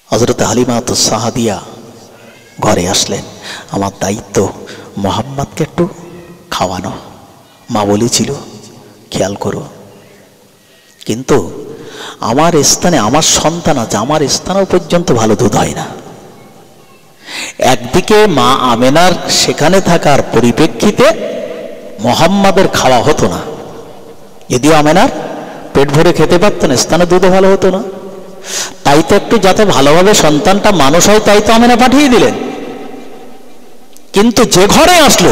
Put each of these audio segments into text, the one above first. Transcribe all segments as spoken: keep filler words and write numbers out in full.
হযরত হালিমা তো সাহাদিয়া ঘরে আসলেন। আমার দায়িত্ব মোহাম্মদকে একটু খাওয়ানো। মা বলেছিল খেয়াল করো, কিন্তু আমার স্থানে আমার সন্তান আছে, আমার স্থানেও পর্যন্ত ভালো দুধ হয় না। একদিকে মা আমেনার সেখানে থাকার পরিপ্রেক্ষিতে মোহাম্মদের খাওয়া হতো না, যদিও আমেনার পেট ভরে খেতে পারতেন, স্থানে দুধও ভালো হতো না। তাই তো একটু যাতে ভালোভাবে সন্তানটা মানুষ হয় তাই তো আমেনা পাঠিয়ে দিলেন। কিন্তু যে ঘরে আসলো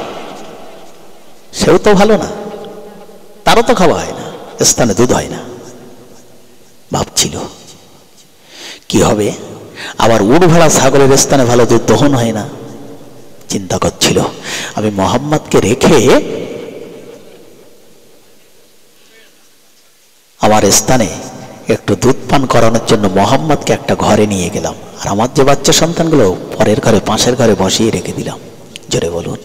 সেও তো ভালো না, তারও তো খাওয়া হয় না, স্থানে দুধ হয় না। ভাবছিল কি হবে, আবার উট ভেড়া ছাগলের স্থানে ভালো দুধ দহন হয় না। চিন্তা করছিল আমি মোহাম্মদকে রেখে আমার স্থানে একটু দুধ পান করানোর জন্য মোহাম্মদকে একটা ঘরে নিয়ে গেলাম, আর আমার যে বাচ্চা সন্তানগুলো পরের ঘরে পাশের ঘরে বসিয়ে রেখে দিলাম। জোরে বলুন।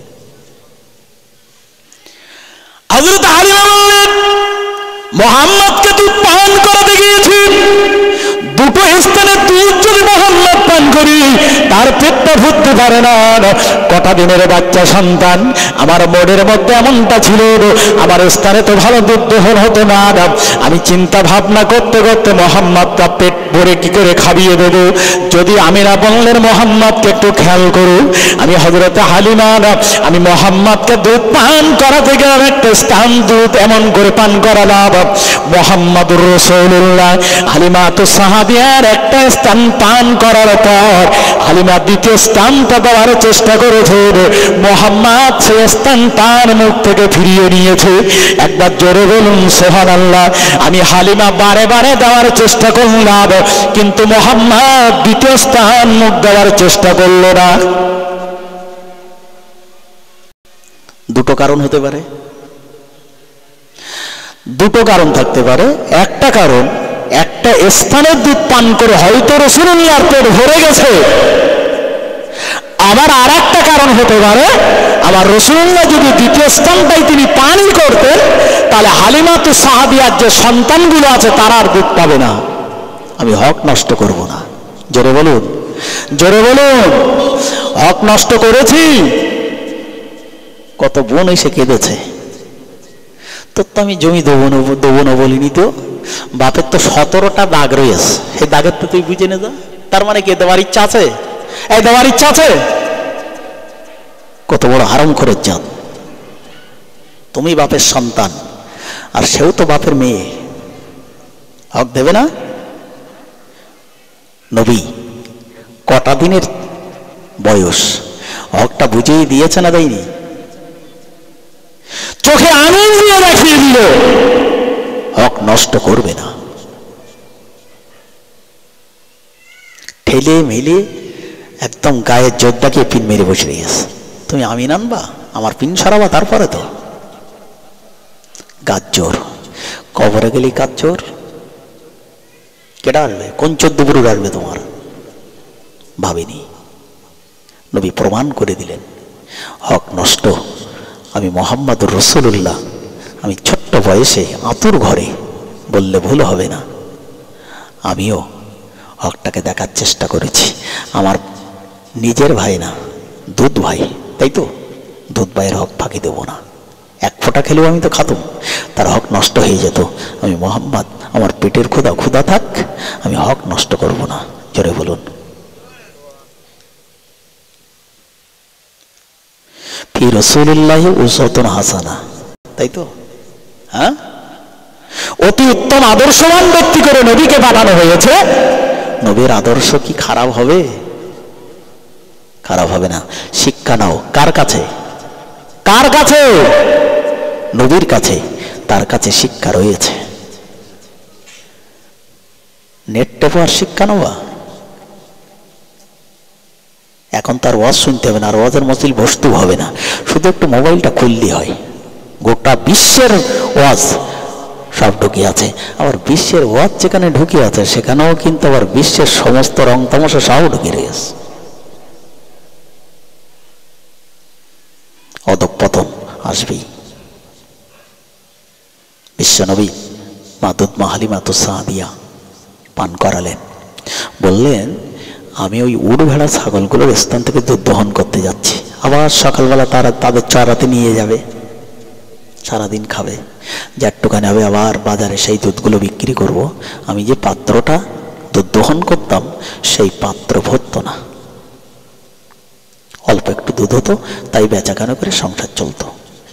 হযরত হালিমা বললেন মোহাম্মদকে দুধ পান করাতে গিয়েছি, দুটো স্থানে দুধ যদি মোহাম্মদ পান করি তার পেটটা ভরতে পারে না। কটা দিনের বাচ্চা সন্তান, আমার মনের মধ্যে এমনটা ছিল, আমার স্থানে তো ভালো দুধ দহন হতো না। আমি চিন্তা ভাবনা করতে করতে মোহাম্মদটা পেট ভরে কি করে খাইয়ে দেব। যদি আমিনা বললেন মোহাম্মদকে একটু খেয়াল করো, আমি হযরত হালিমা আমি মোহাম্মদকে দুধ পান করাতে গেলাম, একটা স্থান দুধ এমন করে পান করালাম মোহাম্মদুর রাসূলুল্লাহ। হালিমা তো সাহাবিয়ার একটা স্থান পান করার পর হালিমা দ্বিতীয় স্থানটা দেওয়ার চেষ্টা করেছে, মোহাম্মদ সে স্থান তার মুখ থেকে ফিরিয়ে নিয়েছে। একবার জোরে বলুন সুবহানাল্লাহ। আমি হালিমা বারে বারে দেওয়ার চেষ্টা করলাম, কিন্তু মোহাম্মদ দ্বিতীয় স্থান মুখ দেওয়ার চেষ্টা করল না। দুটো কারণ হতে পারে, দুটো কারণ থাকতে পারে। একটা কারণ, একটা স্থানের দুধ পান করে হয়তো রাসূলুল্লাহর পেট ভরে গেছে। আবার আর একটা কারণ হতে পারে, আবার রাসূলুল্লাহ যদি দ্বিতীয় স্থানটাই তিনি পানই করতেন তাহলে হালিমা তো সাহাবিয়ার যে সন্তানগুলো আছে তারা আর দুধ পাবে না। আমি হক নষ্ট করব না। জোরে বলুন, জোরে বলুন। হক নষ্ট করেছি। কত বোন এসে কেঁদেছে, তোর তো আমি জমি দেবো না দেবো না বলিনি, তো বাপের তো সতেরোটা দাগ রয়েছে, সেই দাগের তো তুই বুঝে নে যা। তার মানে কে দেওয়ার ইচ্ছা আছে? এই দেওয়ার ইচ্ছা আছে? কত বড় হারামখোরের জাত। তুমি বাপের সন্তান আর সেও তো বাপের মেয়ে, হক দেবে না? নবী কটা দিনের বয়স, হকটা বুঝিয়ে দিয়েছে না দেয়নি? চোখে আঙুল দিয়ে দেখিয়ে দিল হক নষ্ট করবে না। ঠেলে মেলে একদম গায়ের জোরটাকে পিন মেরে বসে গেছে। তুমি আমিন আনবা, আমার পিন সরাবা, তারপরে তো গাছ জোর। কবরে গেলি কাজ জোর, কেডা আসবে? কোন চোদ্দ পুরুষ আসবে তোমার? ভাবিনি। নবী প্রমাণ করে দিলেন হক নষ্ট। আমি মুহাম্মদুর রাসূলুল্লাহ, আমি ছোট্ট বয়সে আতুর ঘরে, বললে ভুল হবে না, আমিও হকটাকে দেখার চেষ্টা করেছি। আমার নিজের ভাই না, দুধ ভাই, তাই তো দুধ ভাইয়ের হক ফাঁকি দেবো না। এক ফোঁটা খেলেও আমি তো খাতুম, তার হক নষ্ট হয়ে যেত। আমি মুহাম্মদ, আমার পেটের ক্ষুধা ক্ষুধা থাক, আমি হক নষ্ট করব না। জোরে বলুন। ফি রাসূলিল্লাহি উসওয়াতুন হাসানা, তাই তো? হ্যাঁ, অতি উত্তম আদর্শবান ব্যক্তি করে নবীকে পাঠানো হয়েছে। নবীর আদর্শ কি খারাপ হবে? খারাপ হবে না। শিক্ষা নাও কার কাছে? কার কাছে? নবীর কাছে। তার কাছে শিক্ষা রয়েছে। নেট টেপার শিক্ষা নেওয়া, এখন তার ওয়াজ শুনতে হবে না, আর ওয়াজের মসজিদ বসতে হবে না, শুধু একটু মোবাইলটা খুললেই হয়। গোটা বিশ্বের ওয়াজ সব ঢুকে আছে। আবার বিশ্বের ওয়াজ যেখানে ঢুকে আছে সেখানেও কিন্তু আবার বিশ্বের সমস্ত রং তামাশা সব ঢুকে রয়েছে। অধঃপতন আসবেই। বিশ্বনবী মা দুধ মা হালিমা তো সাদিয়া পান করালেন। বললেন, আমি ওই উট ভেড়া ছাগলগুলোর স্থান থেকে দুধ দহন করতে যাচ্ছি। আবার সকালবেলা তারা তাদের চড়াতে নিয়ে যাবে, সারাদিন খাবে, যারটুখানি হবে আবার বাজারে সেই দুধগুলো বিক্রি করব। আমি যে পাত্রটা দুধ দহন করতাম সেই পাত্র ভরত না, অল্প একটু দুধ হতো, তাই বেচাকেনা করে সংসার চলতো।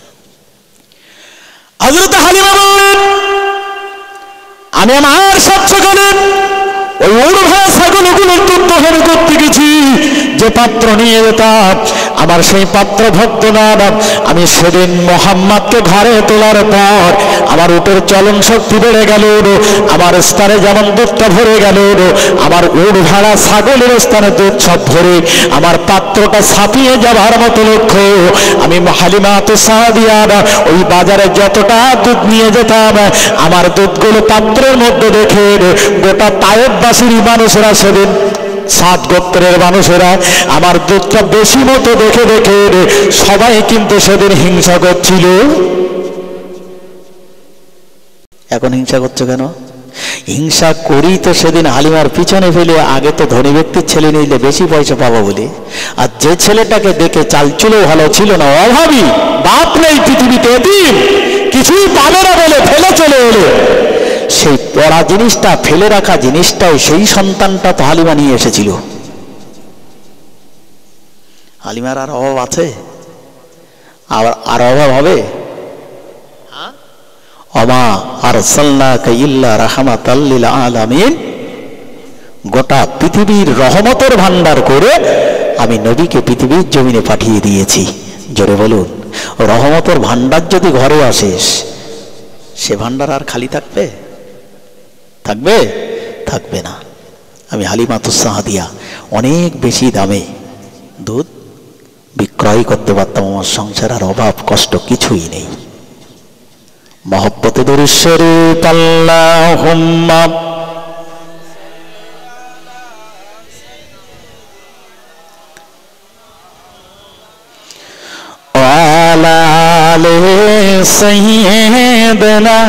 হযরত হালিমা বললেন, আমি আমার সাত সকালে ওই উট ভেড়া ছাগলগুলোর দুধ দহন করতে গেছি, যে পাত্র নিয়ে যেতাম আমার সেই পাত্র ভক্ত না। আমি সেদিন মোহাম্মদকে ঘরে তোলার পর আমার উটের চলন শক্তি বেড়ে গেল, আমার স্থানে যেমন দুধটা ভরে গেল, আমার উট ভেড়া ছাগলের স্থানে দুধ সব ভরে আমার পাত্রটা ছাপিয়ে যাবার মতো লক্ষ্য। আমি হালিমাতু সাদিয়া ওই বাজারে যতটা দুধ নিয়ে যেতাম আমার দুধগুলো পাত্রের মধ্যে দেখে গোটা তায়েফবাসীর মানুষেরা, সেদিন সাত গোত্রের মানুষেরা আমার দুধটা বেশি মতো দেখে দেখে সবাই কিন্তু সেদিন হিংসা করছিল। এখন হিংসা করছো কেন? হিংসা করি তো সেদিন হালিমার পিছনে ফেলে, আগে তো ধনী ব্যক্তির ছেলে নিলে বেশি পয়সা পাবো বলে, আর যে ছেলেটাকে দেখে চালচুলো ভালো ছিল না, অভাবী, বাপ নেই পৃথিবীতে, এতিম, কিছুই পাবে না বলে ফেলে চলে এলো, সেই পড়া জিনিসটা, ফেলে রাখা জিনিসটাই সেই সন্তানটা তো হালিমা নিয়ে এসেছিল। হালিমার আর অভাব আছে? আর আর অভাব হবে? ওমা আরসালনাকা ইল্লা রাহমাতাল লিল আলামিন, গোটা পৃথিবীর রহমতের ভান্ডার করে আমি নবীকে পৃথিবীর জমিনে পাঠিয়ে দিয়েছি। জোরে বলুন, রহমতের ভান্ডার যদি ঘরে আসিস, সে ভান্ডার আর খালি থাকবে? থাকবে? থাকবে না। আমি হালিমাতু সাদিয়া অনেক বেশি দামে দুধ বিক্রয় করতে পারতাম, আমার সংসার আর অভাব কষ্ট কিছুই নেই। মহব্বতে দরুদ শরীফ আল্লাহুম্মা ওয়ালা আলি সাইয়্যিদিনা।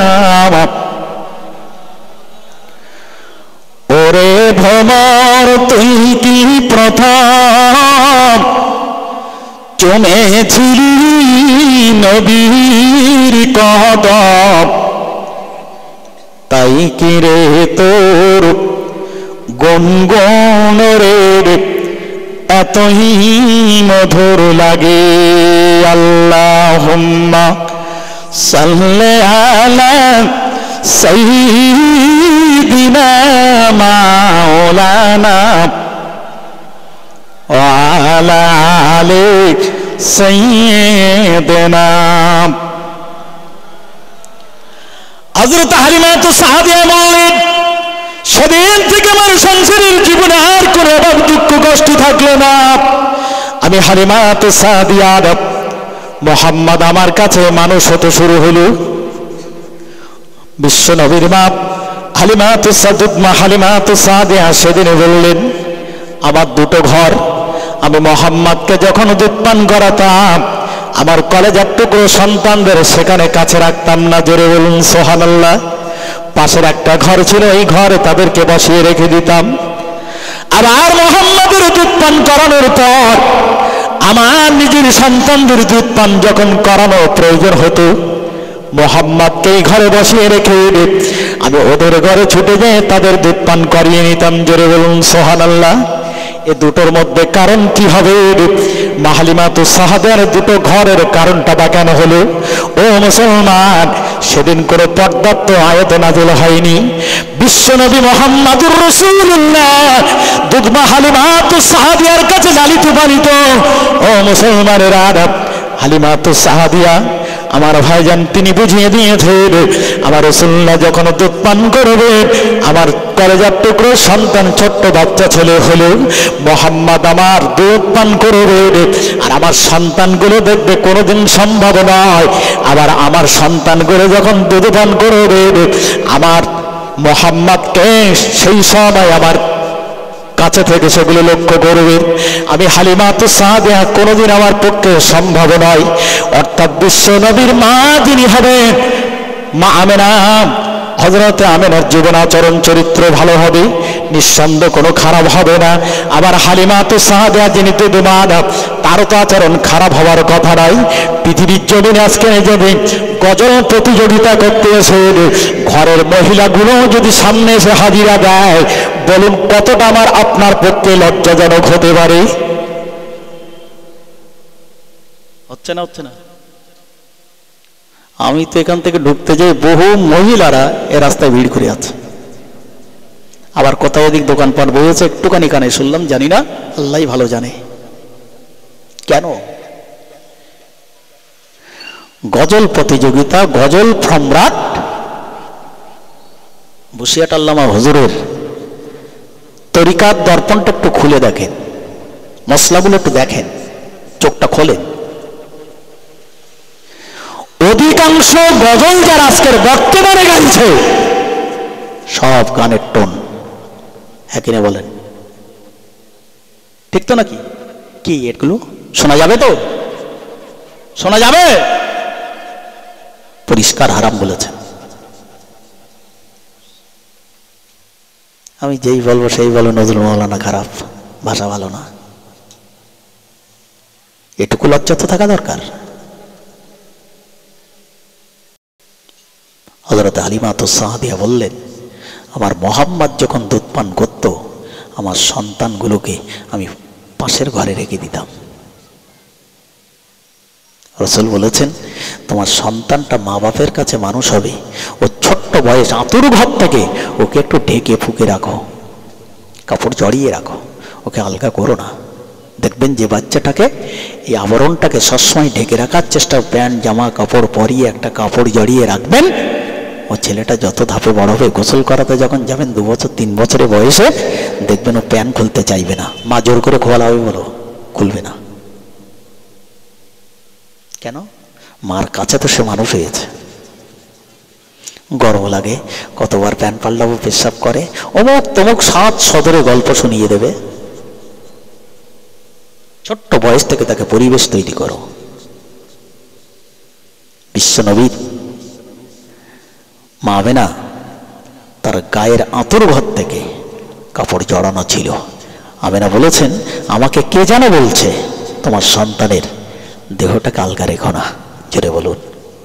ওরে ভ্রমর তুই কি প্রথম চুমেছিলি নবীর কদম, তাই কি রে তোর গুনগুন রে এতই মধুর লাগে। আল্লাহুম্মা সাল্লি আলা সাইয়্যিদিনা মাওলানা ওয়া আলা আলি সাইয়্যিদিনা। হযরত হালিমাতু সাদিয়া বললেন, সেদিন থেকে আমার সংসারের জীবনে আর কোনো অভাব দুঃখ কষ্ট থাকলো না। আমি হালিমাতু সাদিয়া, মুহাম্মদ আমার কাছে মানুষ হতে শুরু হলো। বিশ্ব নবীর মা হালিমাতু সাদুদমা হালিমাতু সাদিয়া সেদিনে বললেন, আমার দুটো ঘর, আমি মোহাম্মদকে যখন দুধ পান করাতাম আমার কলেজার টুকরো সন্তানদের সেখানে কাছে রাখতাম না। জোরে বলুন সুবহানাল্লাহ। পাশের একটা ঘর ছিল, এই ঘরে তাদেরকে বসিয়ে রেখে দিতাম। আবার মোহাম্মদের দুধ পান করানোর পর আমার নিজের সন্তানদের দুধ পান যখন করানো প্রয়োজন হতো, মোহাম্মদকে এই ঘরে বসিয়ে রেখে আমি ওদের ঘরে ছুটে যেয়ে তাদের দুধ পান করিয়ে নিতাম। জোরে বলুন সুবহানাল্লাহ। এ দুটোর মধ্যে কারণ কি হবে? হালিমাতু সাদিয়ার দুটো ঘরের কারণটা বা কেন হলো? ও মুসলমান, সেদিন করে পর্দার তো আয়াত নাযিল হয়নি। বিশ্বনবী মুহাম্মদুর রাসূলুল্লাহ দুধমা হালিমাতু সাদিয়ার কাছে লালিত পালিত। ও মুসলমানেরা, হালিমাতু সাদিয়া আমার ভাইজান তিনি বুঝিয়ে দিয়েছেন, আমার রাসূলুল্লাহ যখন দুধ পান করবে, আমার কলেজার টুকরো সন্তান ছোট্ট বাচ্চা ছেলে হলো মুহাম্মদ আমার দুধ পান করবে, আর আমার সন্তানগুলো দেখবে কোনোদিন সম্ভব নয়। আবার আমার সন্তানগুলো যখন দুধ পান করবে, আমার মুহাম্মদকে সেই সময় আমার কাছে থেকে সেগুলো লক্ষ্য করবে। আমি হালিমাতু সাদিয়া কোনোদিন আমার পক্ষে সম্ভব নয়। অর্থাৎ বিশ্ব নবীর মা যিনি হবেন, মা আমেনা, হযরতে আমেনার জীবন আচরণ চরিত্র ভালো হবে, নিঃসন্দেহ কোনো খারাপ হবে না। আবার হালিমাতুস সাদিয়া যিনি দুধমান, তারও তো আচরণ খারাপ হওয়ার কথা নাই। পৃথিবীর জমিনে আজকে যদি গজল প্রতিযোগিতা করতে এসে ঘরের মহিলাগুলো যদি সামনে এসে হাজিরা দেয়, বলুন কতটা আমার আপনার পক্ষে লজ্জাজনক হতে পারে? হচ্ছে না হচ্ছে না? আমি তো এখান থেকে ঢুকতে যাই, বহু মহিলারা এ রাস্তায় ভিড় করে আছে। আবার কোথায় এদিক দোকানপাট বসেছে একটুখানি কানে শুনলাম, জানি না, আল্লাহই ভালো জানে কেন। গজল প্রতিযোগিতা, গজল সম্রাট বসিয়াট আল্লামা হুজুরের তরিকাত দর্পণটা একটু খুলে দেখেন, মশলাগুলো একটু দেখেন, চোখটা খোলেন। অধিকাংশ গজল যারা আজকের বর্তমানে গাইছে সব গানের টোন একই না, বলেন ঠিক তো নাকি? কি এগুলো শোনা যাবে তো? শোনা যাবে? পরিষ্কার হারাম বলেছেন। আমি যেই বলবো সেই বলো নজরুল মৌলানা খারাপ, ভাষা ভালো না, এটুকু লজ্জা তো থাকা দরকার। হযরত হালিমাতুস সাদিয়া বললেন, আমার মোহাম্মদ যখন দুধ পান করত, আমার সন্তানগুলোকে আমি পাশের ঘরে রেখে দিতাম। রাসূল বলেছেন, তোমার সন্তানটা মা বাপের কাছে মানুষ হবে, ও ছোট্ট বয়স, আতুর ঘর থেকে ওকে একটু ঢেকে ফুকে রাখো, কাপড় জড়িয়ে রাখো, ওকে আলগা করো না। দেখবেন যে বাচ্চাটাকে এই আবরণটাকে সবসময় ঢেকে রাখার চেষ্টা, প্যান্ট জামা কাপড় পরিয়ে একটা কাপড় জড়িয়ে রাখবেন, ও ছেলেটা যত ধাপে বড় হবে, গোসল করাতে যখন যাবেন দু বছর তিন বছরের বয়সে, দেখবেন ও প্যান্ট খুলতে চাইবে না, মা জোর করে খোলা হবে বলো, খুলবে না। কেন? মার কাছে তো সে মানুষ হয়েছে। গর্ব লাগে, কতবার প্যান্ট পাল্টাবো, পেশাব করে, অমুক তমুক সাত সদরে গল্প শুনিয়ে দেবে। ছোট্ট বয়স থেকে তাকে পরিবেশ তৈরি করো। বিশ্বনবীর মা আমেনা তার গায়ের আঁতুর ঘর থেকে কাপড় জড়ানো ছিল। আমেনা বলেছেন, আমাকে কে যেন বলছে তোমার সন্তানের দেহটাকে আলগা রেখো না। জোরে বলুন।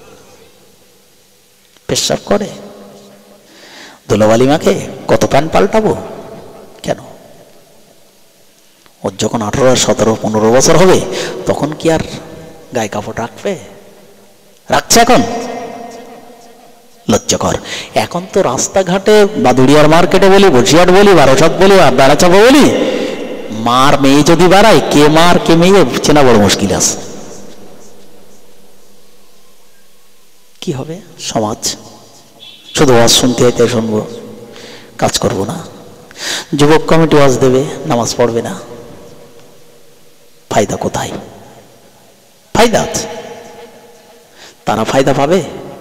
পেশাব করে, দোলাবালিমাকে কত প্যান্ট পাল্টাবো কেন? ওর যখন আঠারো সতেরো পনেরো বছর হবে তখন কি আর গায়ে কাপড় রাখবে? রাখছে এখন? লজ্জাকর। এখন তো রাস্তাঘাটে বাদুড়িয়ার মার্কেটে বলি, বসিয়াট বলি, বারোসাত বলি, আর বেড়াচাপা বলি, মার মেয়ে যদি বাড়ায়, কে মার কে মেয়ে চেনা বড় মুশকিল আছে। কি হবে সমাজ? শুধু ওয়াজ শুনতে হয় তাই শুনবো, কাজ করব না। যুবক কমিটি ওয়াজ দেবে, নামাজ পড়বে না, ফায়দা কোথায়? ফায়দা আছে, তারা ফায়দা পাবে।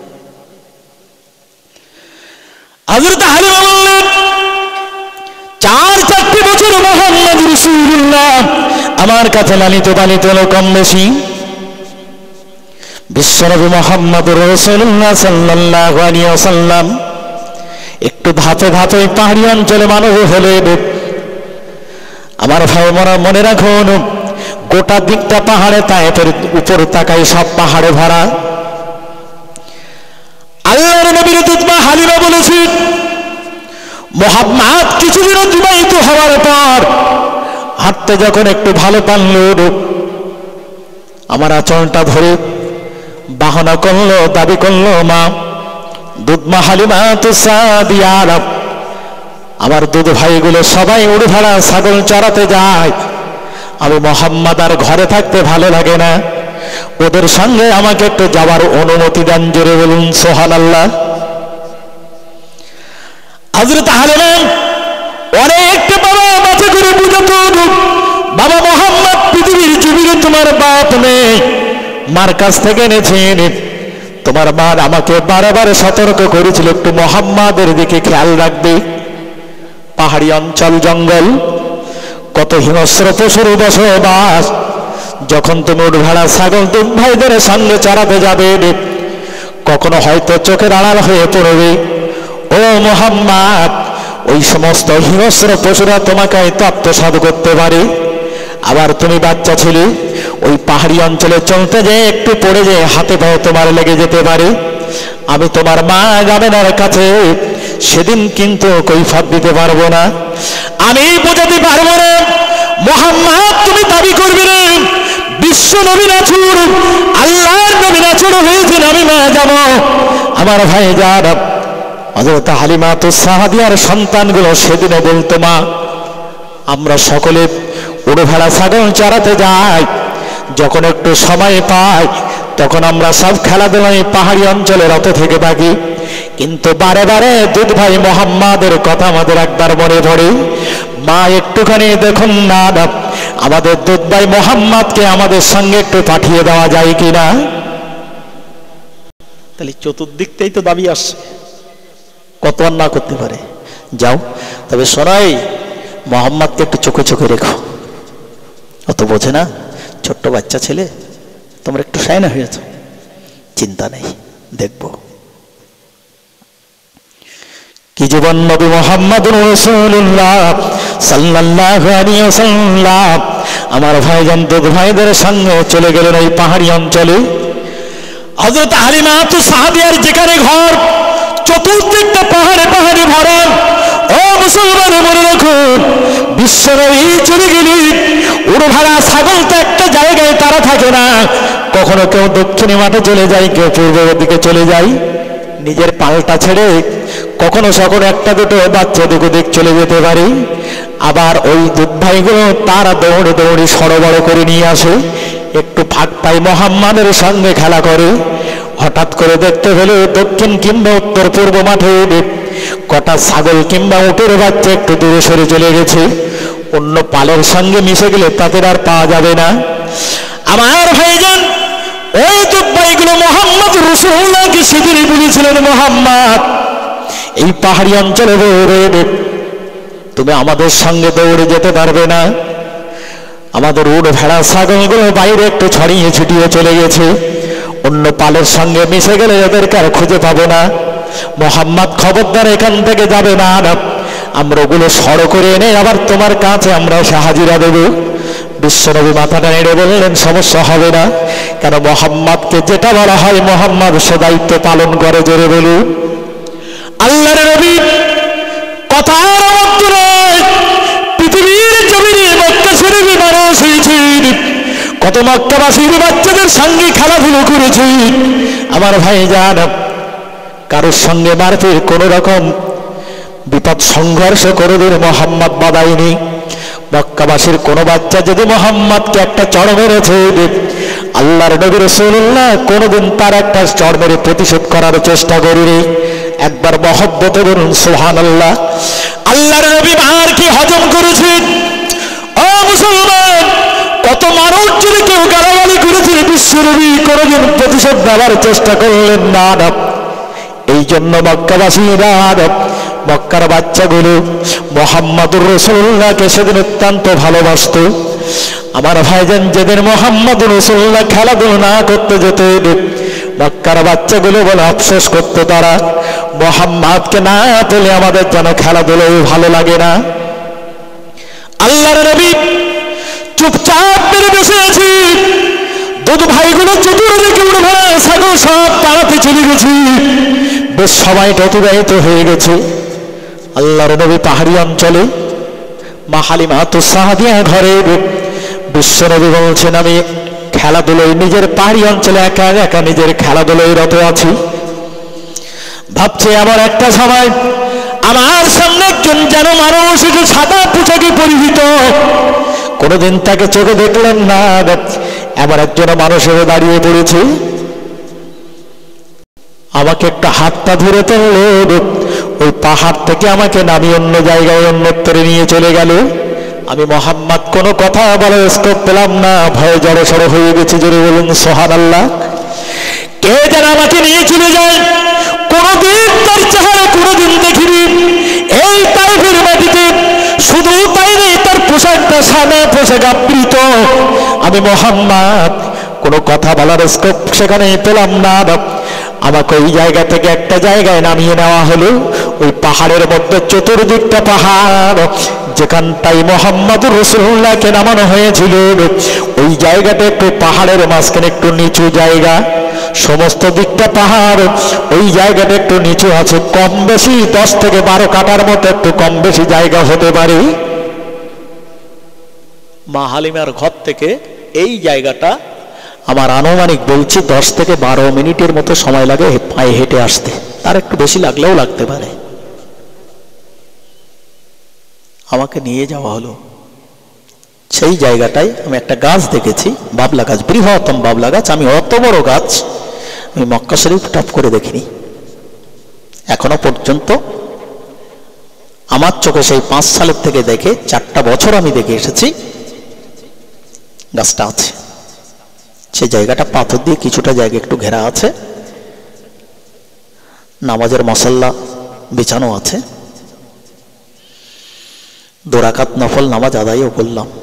হযরত হালিমা বললেন, চার চারটি বছর মুহাম্মদ রাসূলুল্লাহ আমার কাছে লালিত পালিত হলো কম বেশি। বিশ্বনবী মুহাম্মদ রাসূলুল্লাহ সাল্লাল্লাহু আলাইহি ওয়াসাল্লাম একটু ধাপে ধাপে পাহাড়ি অঞ্চলে মানুষ হলে, আমার ভাই মরা মনে রাখুন, গোটা দিকটা পাহাড়ে, তায়েফের উপর তাকাই সব পাহাড়ে ভরা। আল্লাহর নবীর দুধমা হালিমা বলেছেন, মুহাম্মদ কিছুদিন অতিবাহিত হওয়ার পর হাঁটতে যখন একটু ভালো পারল, আমার আঁচলটা ধরে বাহনা করলো, দাবি করলো, মা দুধমা হালিমাতুস সাদিয়া, আমার দুধ ভাইগুলো সবাই উড়ে ভেড়া ছাগল চড়াতে যায়, আমি মুহাম্মদ আর ঘরে থাকতে ভালো লাগে না, ওদের সঙ্গে আমাকে একটু যাওয়ার অনুমতি দেন। জোরে বলুন সুবহানাল্লাহ। হযরত হালিমা অনেকটা বাবা মাথা করে বুঝাতো, বাবা মুহাম্মদ পৃথিবীর জমিনে তোমার বাপ নেই, মার কাছ থেকে এনেছেন। তোমার মা আমাকে বারবার সতর্ক করেছিল, একটু মুহাম্মাদের দিকে খেয়াল রাখবে। পাহাড়ি অঞ্চল, জঙ্গল, কত হিংস্র পশুর বসবাস। যখন তুমি উট ভেড়া ছাগল দুধ ভাইদের সঙ্গে চড়াতে যাবে, কখনো হয়তো চোখের আড়াল হয়ে পড়বে, ও মুহাম্মদ, ওই সমস্ত হিংস্র পশুরা তোমাকে হয়তো আত্মসাৎ করতে পারে। আবার তুমি বাচ্চা ছিলে, ওই পাহাড়ি অঞ্চলে চলতে যে একটু পড়ে যে হাতে পায়ে তোমার লেগে যেতে পারে। আমি তোমার মা আমেনার কাছে সেদিন কিন্তু কৈফিয়ত দিতে পারবো না, আমি বোঝাতে পারবো না। মুহাম্মদ তুমি দাবি করবে না বিশ্ব নবী রাসূল, আল্লাহর নবী রাসূল হয়েছেন, আমি মা যাব। আমার ভাই যার হযরত হালিমাতুস সাদিয়ার সন্তানগুলো সেদিনও বলতো, মা আমরা সকলে উড়ো ভেড়া ছাগল চড়াতে যাই, যখন একটু সময় পাই তখন আমরা সব খেলাধুলায় পাহাড়ি অঞ্চলে রত থেকে থাকি, কিন্তু বারে বারে দুধ ভাই মুহাম্মাদের কথা আমাদের একবার মনে পড়ে। মা একটুখানি দেখুন না, আমাদের দুধ ভাই মুহাম্মাদকে আমাদের সঙ্গে একটু পাঠিয়ে দেওয়া যায় কিনা। তাহলে চতুর্দিকটাই তো দাবি আসছে, কত আর না করতে পারে। যাও, তবে শোনাই মুহাম্মাদকে একটু চোখে চোখে রেখো। অত বোঝে না, ছোট্ট বাচ্চা ছেলে, তোমরা একটু শায়না হয়েছ, চিন্তা নেই, দেখবো। কি জীবন নবী মুহাম্মদুর রাসূলুল্লাহ সাল্লাল্লাহু আলাইহি ওয়াসাল্লাম আমার ভাইজান দুধ ভাইদের সঙ্গে চলে গেলেন ওই পাহাড়ি অঞ্চলে। হযরত হালিমাতুস সাদিয়ার যেখানে ঘর, চতুর্দিকটা পাহাড়ে পাহাড়ে ভরা। ও মুসলমান, মনে রাখুন, বিশ্বনবী চলে গেলে উড়ো ভেড়া ছাগল তো একটা জায়গায় তারা থাকে না, কখনো কেউ দক্ষিণে মাঠে চলে যায়, কেউ পূর্বের দিকে চলে যায়, নিজের পালটা ছেড়ে কখনো সকলে একটা দুটো বাচ্চা দিক দিক চলে যেতে পারে। আবার ওই দুধ ভাইগুলো তারা দৌড়ে দৌড়ে সড়বড় করে নিয়ে আসে, একটু ফাঁক পায় মুহাম্মাদের সঙ্গে খেলা করে। হঠাৎ করে দেখতে পেলে দক্ষিণ কিংবা উত্তর পূর্ব মাঠে কটা ছাগল কিংবা উটের বাচ্চা একটু দূরে সরে চলে গেছে, অন্য পালের সঙ্গে মিশে গেলে তাদের আর পাওয়া যাবে না। আমার ভাইজান ওই দুধ ভাইগুলো মুহাম্মদ রাসূলুল্লাহকে সেদিনই বলেছিলেন, মুহাম্মদ এই পাহাড়ি অঞ্চলে দৌড়ে তুমি আমাদের সঙ্গে দৌড়ে যেতে পারবে না, আমাদের উট ভেড়া ছাগলগুলো বাইরে একটু ছড়িয়ে ছিটিয়ে চলে গেছে, অন্য পালের সঙ্গে মিশে গেলে এদেরকে আর খুঁজে পাবো না। মুহাম্মদ খবরদার এখান থেকে যাবে না, আমরা ওগুলো সড় করে এনে আবার তোমার কাছে আমরা এসে হাজিরা দেব। বিশ্বনবী মাথাটা নেড়ে বললেন, সমস্যা হবে না, কেন মুহাম্মদকে যেটা বলা হয় মুহাম্মদ সে দায়িত্ব পালন করে। জোরে বলুন আল্লাহর নবী কথার অবত্য নয়, পৃথিবীর জমিনে মক্কা শরীফে মানুষ হয়েছেন, কত মক্কাবাসীর বাচ্চাদের সঙ্গে খেলাধুলো করেছে। আমার ভাই জান, কারোর সঙ্গে মারপিট কোন রকম বিপদ সংঘর্ষ কোনদিন মুহাম্মদ বাধায়নি। মক্কাবাসীর কোন বাচ্চা যদি মুহাম্মদকে একটা চড় মেরেছে, আল্লাহর নবী রাসূলুল্লাহ কোনদিন তার একটা চড় মেরে প্রতিশোধ করার চেষ্টা করেনি। একবার মহব্বতে বলুন সুবহানাল্লাহ। আল্লাহর নবী আর কি হজম করেছেন। ও মুসলমান, কত মানুষ যদি কেউ গালাগালি করেছে, বিশ্বনবী কোনদিন প্রতিশোধ দেওয়ার চেষ্টা করলেন না। এই জন্য মক্কাবাসীরা, মক্কার বাচ্চাগুলো মুহাম্মদুর রাসূলুল্লাহকে সেদিন অত্যন্ত ভালোবাসত। আমার ভাইজান যেদিন মুহাম্মদুর রাসূলুল্লাহ খেলাধুলা না করতে যেত, মক্কার বাচ্চাগুলো বলে আফসোস করতো, তারা মুহাম্মদকে না পেলে আমাদের যেন খেলাধুলায় ভালো লাগে না। আল্লাহর নবী চুপচাপ মেরে বসে আছি, দুধ ভাইগুলো চতুর্দিকে উড়ে ভেড়া ছাগল সব পাড়াতে চলে গেছি, বেশ সময়টা অতিবাহিত হয়ে গেছে। আল্লাহর নবী পাহাড়ি অঞ্চলে মা হালিমাতুস সাদিয়া ঘরে, বিশ্বনবী বলছেন, আমি খেলাধুলোয় নিজের পাহাড়ি অঞ্চলে একা একা নিজের খেলাধুলোয় রত আছি, ভাবছি আবার একটা সময় আমার সামনে একজন যেন মানুষ একটু সাদা পোশাকে পরিহিত, কোনোদিন তাকে চোখে দেখলেন না, এবার একজন মানুষের দাঁড়িয়ে পড়েছে, আমাকে একটা হাতটা ধরে তুলল, ওই পাহাড় থেকে আমাকে নামিয়ে অন্য জায়গায় অন্যত্তরে নিয়ে চলে গেল। আমি মুহাম্মদ কোনো কথা বলার স্কোপ পেলাম না, ভয়ে জড়ো সড়ো হয়ে গেছে। জোরে বলুন সুবহানাল্লাহ। কে যেন আমাকে নিয়ে চলে যায়, কোনোদিন তার চেহারা কোনোদিন দেখিনি এই তাইফের মাটিতে। শুধু তাই নেই, তার পোশাকটা সাদা পোশাক আবৃত। আমি মুহাম্মদ কোনো কথা বলার স্কোপ সেখানে পেলাম না। আমাকে ওই জায়গা থেকে একটা জায়গায় নামিয়ে নেওয়া হলো। ওই পাহাড়ের মধ্যে চতুর্দিকটা পাহাড়, যেখানটাই মোহাম্মদুর রাসূলুল্লাহকে নামানো হয়েছিল ওই জায়গাটা একটু পাহাড়ের মাঝখানে একটু নিচু জায়গা, সমস্ত দিকটা পাহাড়, ওই জায়গাটা একটু নিচু আছে, কম বেশি দশ থেকে বারো কাটার মতো একটু কম বেশি জায়গা হতে পারে। মা হালিমার ঘর থেকে এই জায়গাটা আমার আনুমানিক বলছি দশ থেকে বারো মিনিটের মতো সময় লাগে পায়ে হেঁটে আসতে, তার একটু বেশি লাগলেও লাগতে পারে। আমাকে নিয়ে যাওয়া হলো সেই জায়গাটায়। আমি একটা গাছ দেখেছি, বাবলা গাছ, বৃহত্তম বাবলা গাছ। আমি অত বড় গাছ আমি মক্কা শরীফ টপ করে দেখিনি এখনো পর্যন্ত। আমার চোখে সেই পাঁচ সালের থেকে দেখে চারটা বছর আমি দেখে এসেছি গাছটা আছে। সেই জায়গাটা পাথর দিয়ে কিছুটা জায়গা একটু ঘেরা আছে, নামাজের মসল্লা বিছানো আছে। দু রাকাত নফল নামাজ আদায়ও করলাম।